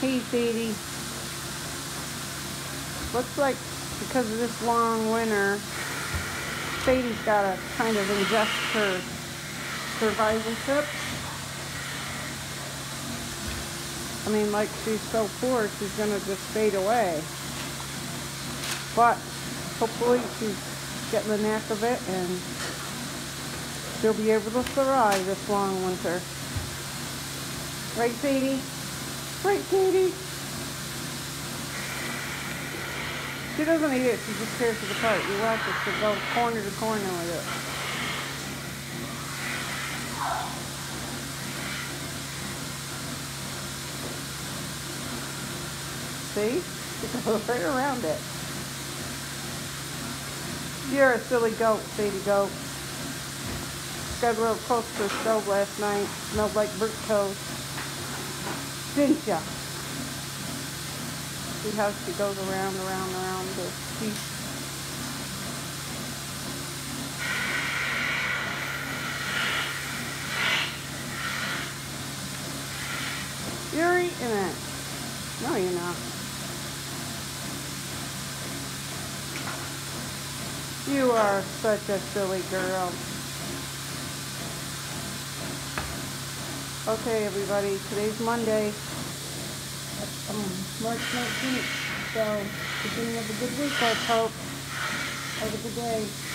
Hey, Sadie. Looks like because of this long winter, Sadie's got to kind of ingest her survival tips. I mean, like, she's so poor, she's going to just fade away. But hopefully she's getting the knack of it and she'll be able to survive this long winter. Right, Sadie? Right, Sadie? She doesn't eat it, she just tears it apart. You watch it, she'll go corner to corner with it. See? She goes right around it. You're a silly goat, Sadie goat. Got real close to the stove last night. Smelled like burnt toast. Didn't ya? See how she goes around the piece. You're eating it. No, you're not. You are such a silly girl. Okay, everybody, today's Monday, March 19th, so beginning of a good week, let's hope. Have a good day.